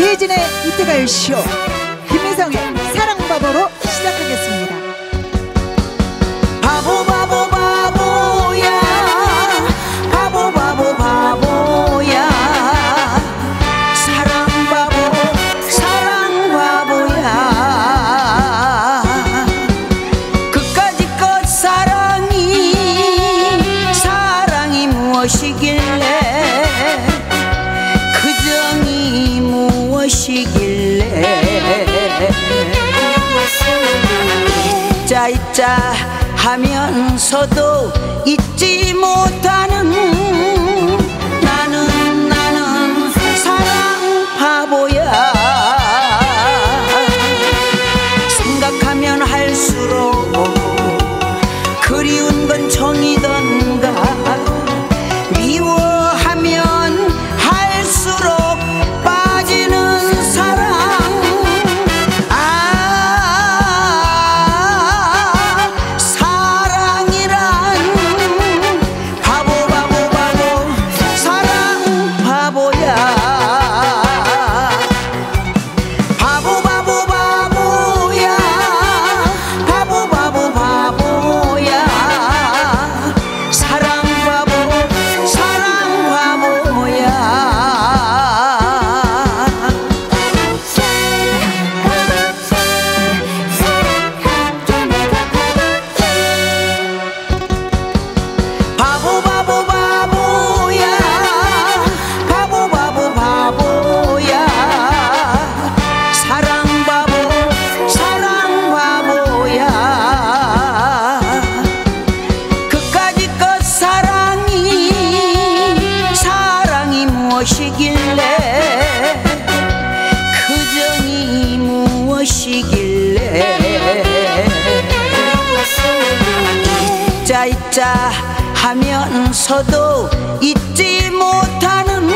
이진의 이태가요 쇼 김혜성의 사랑바보로 시작하겠습니다. 바보 바보 바보야 바보 바보 바보야 사랑 바보야 그까짓 사랑이 무엇이길래 그 정이 무엇이길래 있자 하면서도 잊지 못하는 나는 사랑 바보야. 생각하면 할수록 그리운 건 정이던가 미워하면 할수록 빠지는 사랑. 무엇이길래 그 정이 무엇이길래 잊자 하면서도 잊지 못하는